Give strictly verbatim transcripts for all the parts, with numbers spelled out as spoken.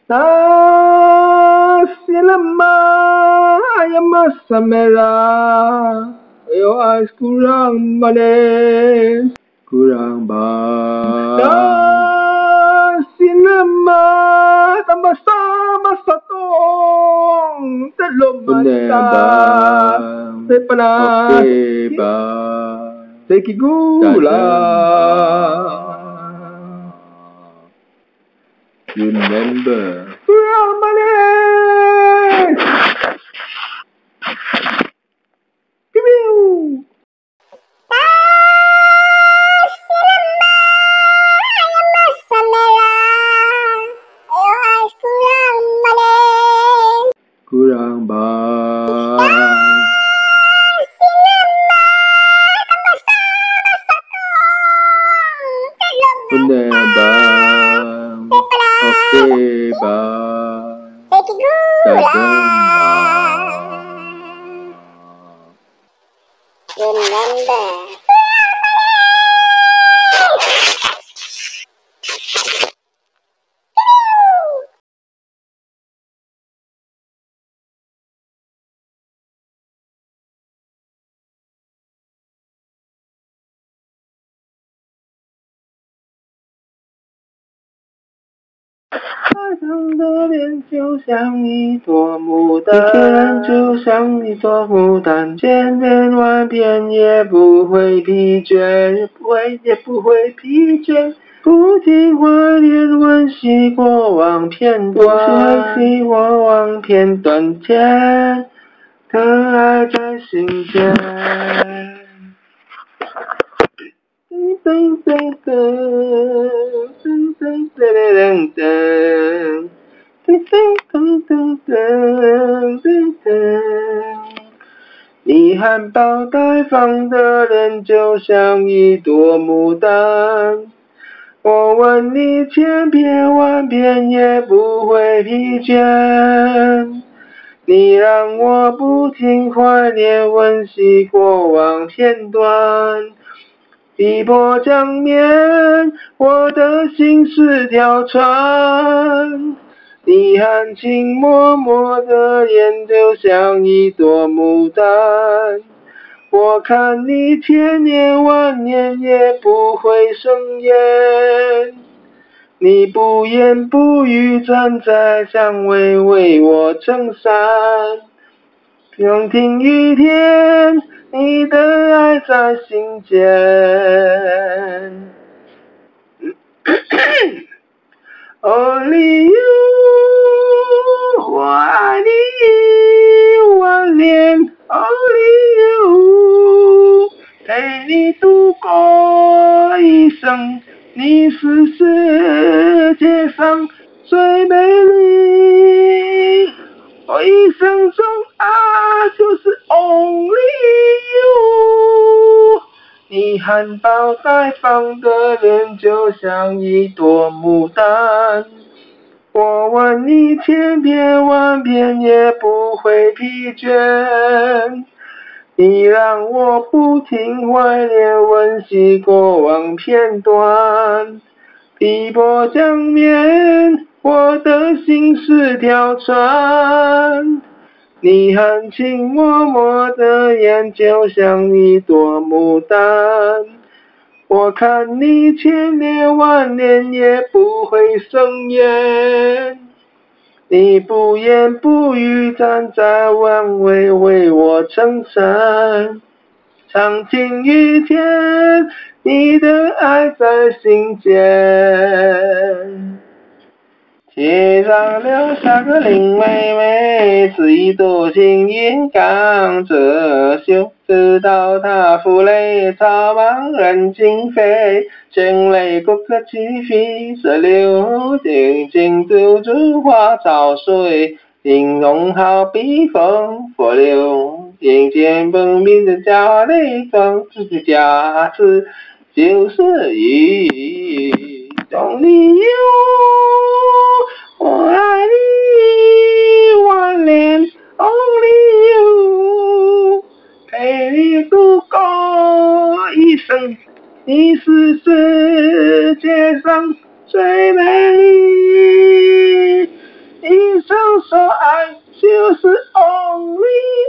Nasilama ayamasamera ayo ay kurang manis kurang ba Nasilama tambah-tambah satong talomanta sepanas okay ba sekigula remember kurang manis Piu kurang bang bener bang oke bang Remember. 爱上的脸就像一朵牡丹，一天就像一朵牡丹，千遍万遍也不会疲倦，也不会也不会疲倦，不停怀念温习过往片段，温习过往片段间的爱在心间。噔噔噔噔噔噔噔噔噔噔噔噔噔噔，你含苞待放的脸就像一朵牡丹，我问你千遍万遍也不会疲倦，你让我不停怀念温习过往片段。碧波江面，我的心是条船，你含情脉脉的脸就像一朵牡丹，我看你千年万年也不会生厌，你不言不语站在香味为我撑伞，用听雨天你的爱在心间。Only you， 我爱你万年。Only you， 陪你度过一生，你是世界上最美丽。我一生中啊，就是 Only you。你含苞待放的脸就像一朵牡丹，我问你千遍万遍也不会疲倦，你让我不停怀念温习过往片段。碧波江面，我的心是条船，你含情脉脉的眼就像一朵牡丹，我看你千年万年也不会生厌，你不言不语站在弯位为我撑伞，长情雨天你的爱在心间。街上留下个林妹妹，是一朵青云刚着袖，直到她负泪草茫人惊飞，惊雷骨骼起飞，石榴静静丢出花草水，形容好比风火流，眼前本命的家里装自己家事就是雨，懂你有我爱你万年 Only you， 陪你度过一生，你是世界上最美丽。 我说爱就是 only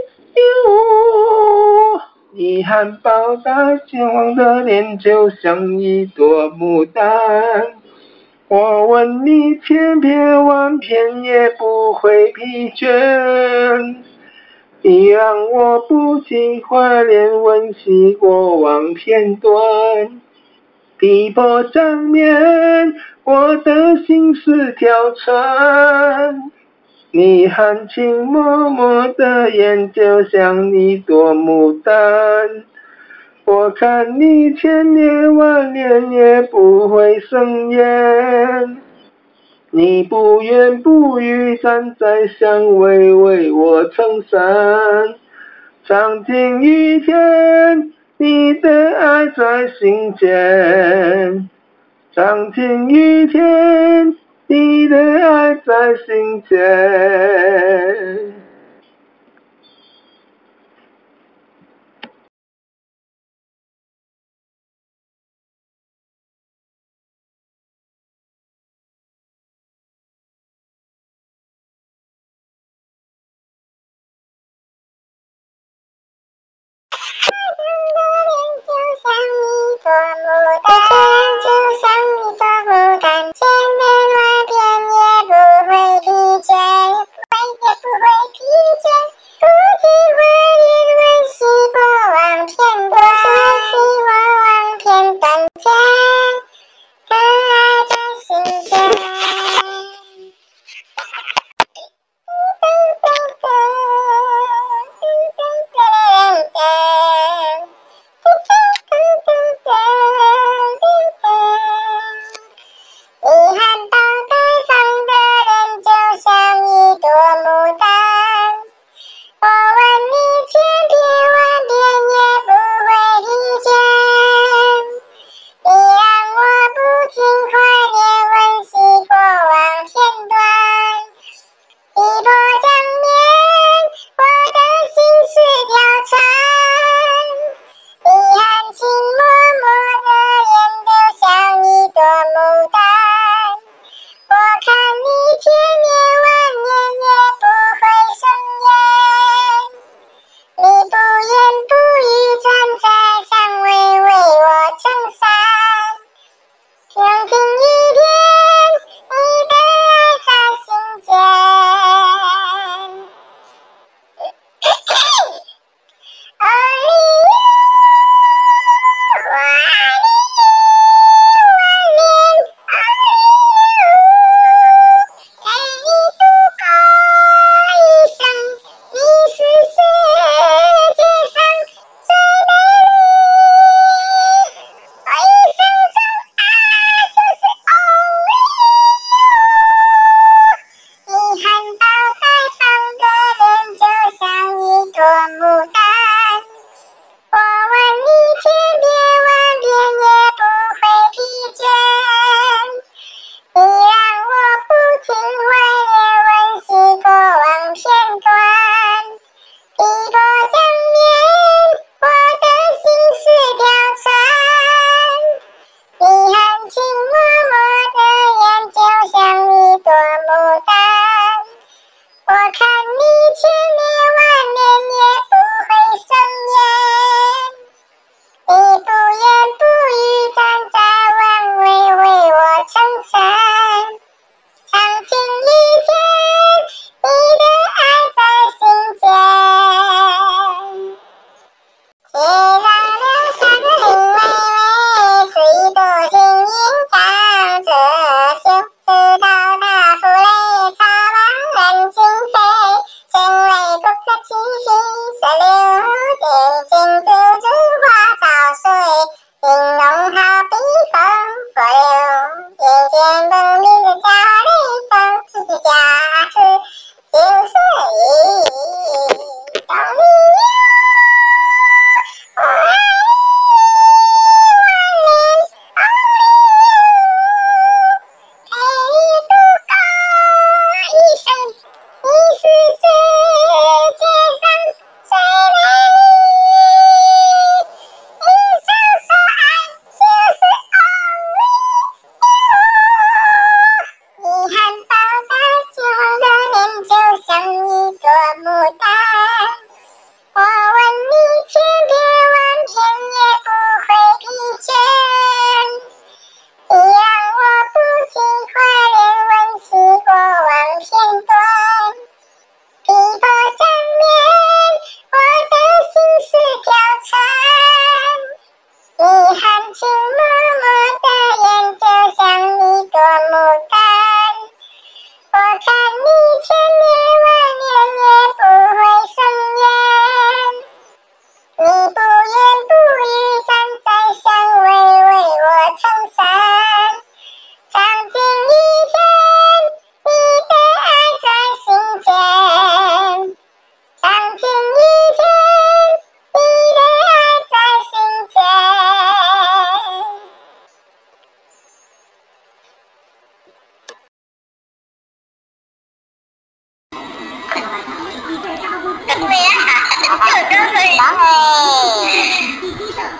you。你含苞待金黄的脸就像一朵牡丹，我吻你千遍万遍也不会疲倦。你让我不禁怀念温习过往片段，碧波掌面我的心似条船。你含情脉脉的眼就像一朵牡丹，我看你千年万年也不会生厌。你不言不语站在香味为我撑伞，长经雨天你的爱在心间，长经雨天你的爱在心间。 就像一朵牡丹，千年万遍也不会疲倦，也不会疲倦，不停怀念温习过往片段，温习过往片段间，的爱在心间。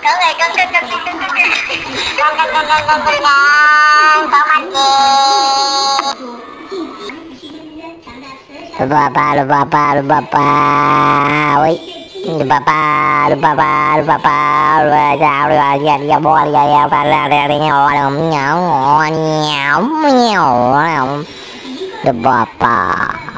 Con ơi, con con con con con con con con con con con con con mắt gì? Papa, lu papa, lu papa, ui, lu papa, lu papa, lu papa, lu sao lu giờ giờ bo giờ giờ phải ra ra đi nhau nhau nhau nhau nhau, lu papa.